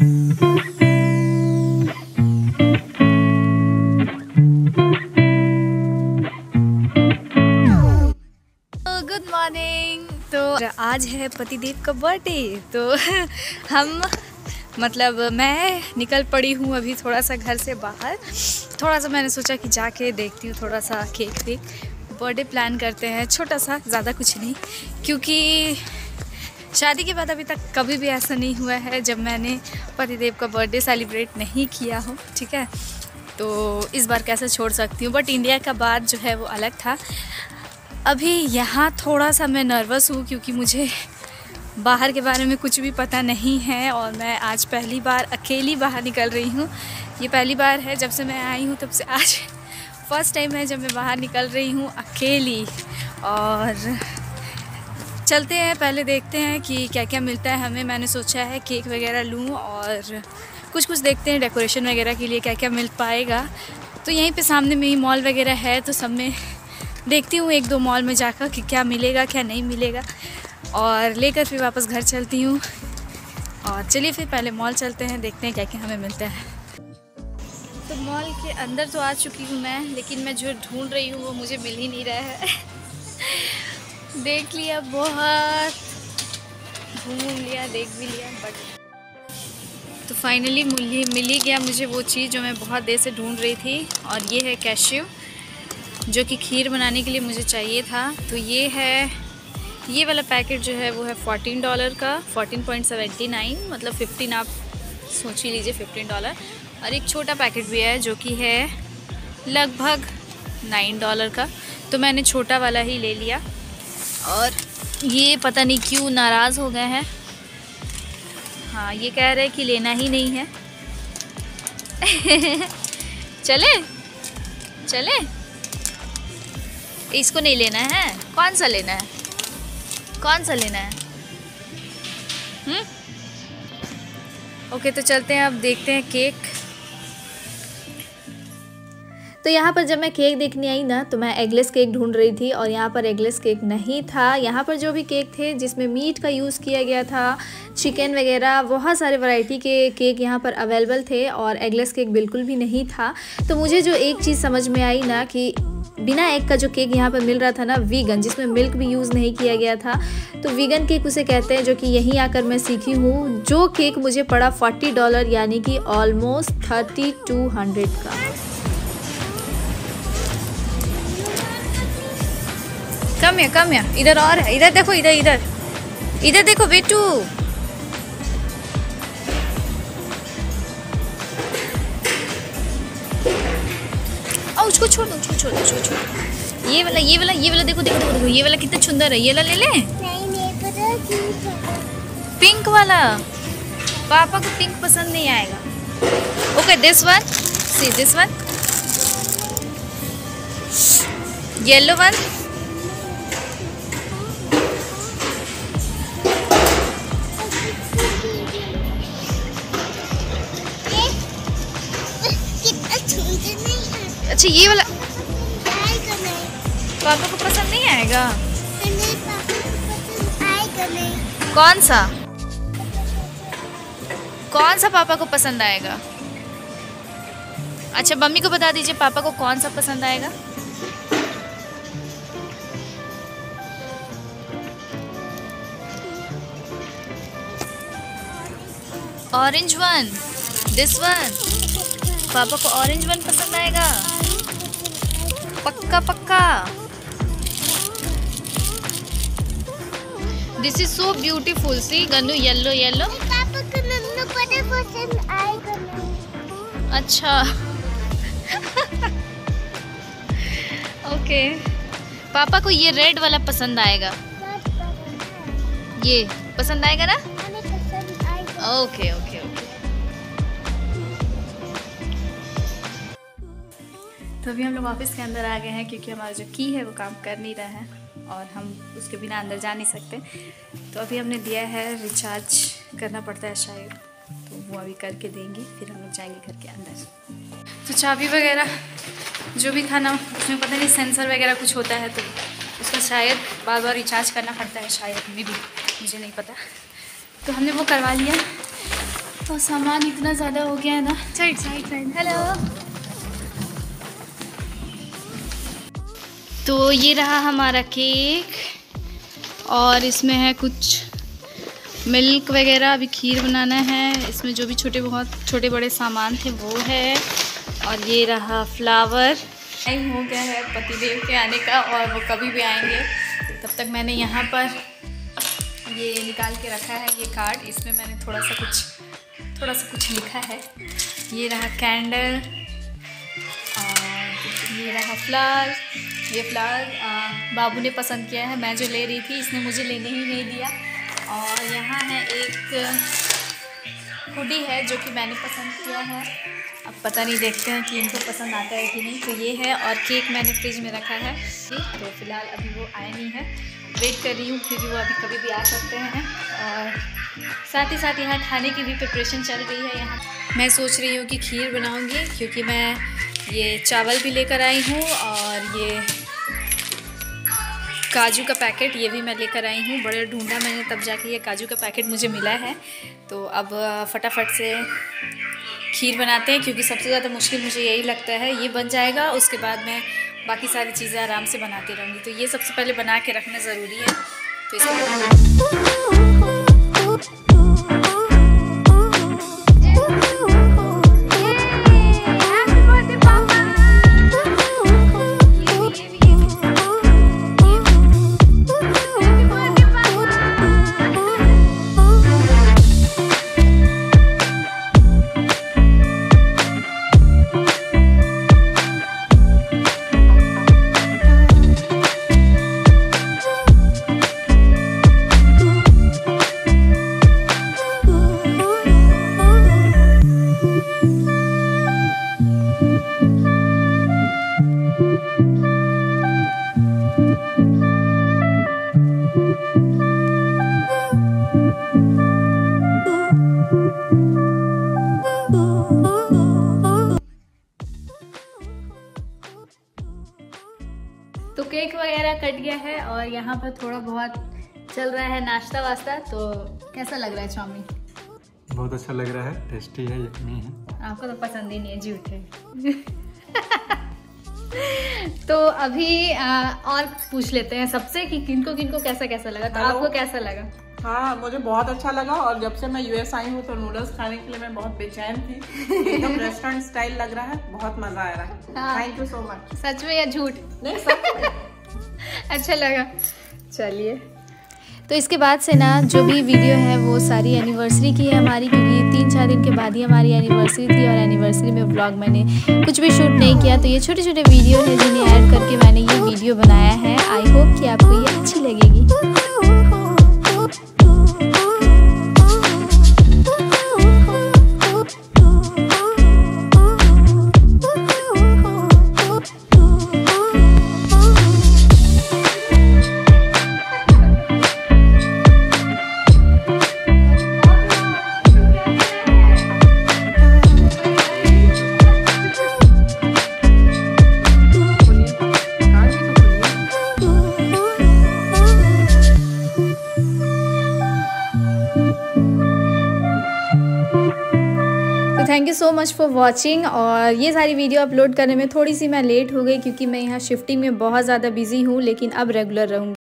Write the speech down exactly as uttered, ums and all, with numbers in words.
Good morning. तो आज है पतिदेव का बर्थडे, तो हम मतलब मैं निकल पड़ी हूँ अभी थोड़ा सा घर से बाहर। थोड़ा सा मैंने सोचा कि जाके देखती हूँ, थोड़ा सा केक वेक बर्थडे प्लान करते हैं, छोटा सा, ज़्यादा कुछ नहीं, क्योंकि शादी के बाद अभी तक कभी भी ऐसा नहीं हुआ है जब मैंने पतिदेव का बर्थडे सेलिब्रेट नहीं किया हो। ठीक है, तो इस बार कैसे छोड़ सकती हूँ। बट इंडिया का बात जो है वो अलग था। अभी यहाँ थोड़ा सा मैं नर्वस हूँ क्योंकि मुझे बाहर के बारे में कुछ भी पता नहीं है और मैं आज पहली बार अकेली बाहर निकल रही हूँ। ये पहली बार है जब से मैं आई हूँ तब से आज फर्स्ट टाइम है जब मैं बाहर निकल रही हूँ अकेली। और चलते हैं, पहले देखते हैं कि क्या क्या मिलता है हमें। मैंने सोचा है केक वगैरह लूँ और कुछ कुछ देखते हैं डेकोरेशन वगैरह के लिए क्या क्या मिल पाएगा। तो यहीं पे सामने में ही मॉल वगैरह है, तो सब में देखती हूँ एक दो मॉल में जाकर कि क्या मिलेगा क्या नहीं मिलेगा, और लेकर फिर वापस घर चलती हूँ। और चलिए फिर पहले मॉल चलते हैं, देखते हैं क्या क्या हमें मिलता है। तो मॉल के अंदर तो आ चुकी हूँ मैं, लेकिन मैं जो ढूंढ रही हूँ वो मुझे मिल ही नहीं रहा है। देख लिया, बहुत घूम लिया, देख भी लिया, बट तो फाइनली मिल मिल ही गया मुझे वो चीज़ जो मैं बहुत देर से ढूंढ रही थी। और ये है कैश्यू, जो कि खीर बनाने के लिए मुझे चाहिए था। तो ये है, ये वाला पैकेट जो है वो है फोर्टीन डॉलर का, फोर्टीन पॉइंट सेवेंटी नाइन, मतलब फिफ्टीन, आप सोच ही लीजिए फिफ्टीन डॉलर। और एक छोटा पैकेट भी है जो कि है लगभग नाइन डॉलर का, तो मैंने छोटा वाला ही ले लिया। और ये पता नहीं क्यों नाराज़ हो गए हैं। हाँ, ये कह रहे हैं कि लेना ही नहीं है। चले चले, इसको नहीं लेना है, कौन सा लेना है, कौन सा लेना है? हम्म ओके, तो चलते हैं, अब देखते हैं केक। तो यहाँ पर जब मैं केक देखने आई ना, तो मैं एगलेस केक ढूंढ रही थी और यहाँ पर एगलेस केक नहीं था। यहाँ पर जो भी केक थे जिसमें मीट का यूज़ किया गया था, चिकन वगैरह, बहुत सारे वैरायटी के केक यहाँ पर अवेलेबल थे और एगलेस केक बिल्कुल भी नहीं था। तो मुझे जो एक चीज़ समझ में आई ना कि बिना एग का जो केक यहाँ पर मिल रहा था ना, वीगन, जिसमें मिल्क भी यूज़ नहीं किया गया था, तो वीगन केक उसे कहते हैं, जो कि यहीं आकर मैं सीखी हूँ। जो केक मुझे पड़ा फोर्टी डॉलर, यानी कि ऑलमोस्ट थर्टी टू हंड्रेड का। कम है, कम है, इधर और है, इधर देखो, इधर इधर इधर देखो बेटू। आओ, उसको छोड़ दो, उसको छोड़ दो, उसको छोड़ दो। ये वाला, ये वाला, ये वाला देखो देखो देखो, ये वाला कितना सुंदर है, ये वाला ले लें? नहीं नहीं, पिंक वाला, पापा को पिंक पसंद नहीं आएगा। Okay, this one, see this one, yellow one, अच्छा ये वाला पापा को पसंद नहीं आएगा। कौन सा, कौन सा पापा को पसंद आएगा? अच्छा, मम्मी को बता दीजिए पापा को कौन सा पसंद आएगा। ऑरेंज वन, दिस वन, पापा को ऑरेंज वन पसंद आएगा, पक्का पक्का। This is so beautiful, see Gannu, yellow yellow. पापा को नन्नू बड़े पसंद आएगा। अच्छा। ओके, पापा को ये रेड वाला पसंद आएगा, ये पसंद आएगा ना? Okay okay okay. तो अभी हम लोग ऑफिस के अंदर आ गए हैं क्योंकि हमारा जो की है वो काम कर नहीं रहा है और हम उसके बिना अंदर जा नहीं सकते। तो अभी हमने दिया है, रिचार्ज करना पड़ता है शायद, तो वो अभी करके देंगे, फिर हम लोग जाएंगे घर के अंदर। तो चाबी वगैरह जो भी था ना, उसमें पता नहीं सेंसर वगैरह कुछ होता है, तो उसका शायद बार बार रिचार्ज करना पड़ता है शायद, मे भी, मुझे नहीं पता। तो हमने वो करवा लिया। और सामान इतना ज़्यादा हो गया है ना। Side side side hello. तो ये रहा हमारा केक और इसमें है कुछ मिल्क वगैरह। अभी खीर बनाना है। इसमें जो भी छोटे बहुत छोटे बड़े सामान थे वो है। और ये रहा फ्लावर। टाइम हो गया है पतिदेव के आने का और वो कभी भी आएंगे। तब तक मैंने यहाँ पर ये निकाल के रखा है ये कार्ड। इसमें मैंने थोड़ा सा कुछ थोड़ा सा कुछ लिखा है। ये रहा कैंडल और ये रहा फ्लावर। ये फ्लावर बाबू ने पसंद किया है। मैं जो ले रही थी इसने मुझे लेने ही नहीं दिया। और यहाँ है एक हुडी है जो कि मैंने पसंद किया है। अब पता नहीं, देखते हैं कि इनको पसंद आता है कि नहीं। तो ये है और केक मैंने फ्रिज में रखा है। तो फिलहाल अभी वो आए नहीं है, वेट कर रही हूँ क्योंकि वो अभी कभी भी आ सकते हैं। और साथ ही साथ यहाँ खाने की भी प्रिपरेशन चल रही है। यहाँ मैं सोच रही हूँ कि खीर बनाऊँगी क्योंकि मैं ये चावल भी लेकर आई हूँ और ये काजू का पैकेट ये भी मैं लेकर आई हूँ। बड़े ढूंढा मैंने तब जाके ये काजू का पैकेट मुझे मिला है। तो अब फटाफट से खीर बनाते हैं क्योंककि सबसे ज़्यादा मुश्किल मुझे यही लगता है। ये बन जाएगा उसके बाद मैं बाकी सारी चीज़ें आराम से बनाती रहूँगी। तो ये सबसे पहले बना के रखना ज़रूरी है। तो इसमें तो केक वगैरह कट गया है और यहाँ पर थोड़ा बहुत चल रहा है नाश्ता वास्ता। तो कैसा लग रहा है चाउमीन? बहुत अच्छा लग रहा है, टेस्टी है, यम्मी है। आपको तो पसंद ही नहीं है, झूठ है। तो अभी आ, और पूछ लेते हैं सबसे कि किनको किनको कैसा कैसा लगा। तो आपको कैसा लगा? हाँ, मुझे बहुत अच्छा लगा। और जब से मैं यूएस आई हूँ तो नूडल्स खाने के लिए मैं बहुत बेचैन थी। एकदम रेस्टोरेंट स्टाइल लग रहा है, बहुत मजा आ रहा है। Thank you so much. सच में या झूठ? नहीं, सच में। अच्छा लगा। चलिए, तो इसके बाद से ना जो भी वीडियो है वो सारी एनिवर्सरी की है हमारी, क्योंकि तीन चार दिन के बाद ही हमारी एनिवर्सरी थी और एनिवर्सरी में व्लॉग मैंने कुछ भी शूट नहीं किया। तो ये छोटे छोटे वीडियो है जिन्हें ऐड करके मैंने ये वीडियो बनाया है। आई होप कि आपको ये अच्छी लगेगी। Thank you so much for watching. और ये सारी वीडियो अपलोड करने में थोड़ी सी मैं लेट हो गई क्योंकि मैं यहाँ शिफ्टिंग में बहुत ज़्यादा बिजी हूँ, लेकिन अब रेगुलर रहूँगी।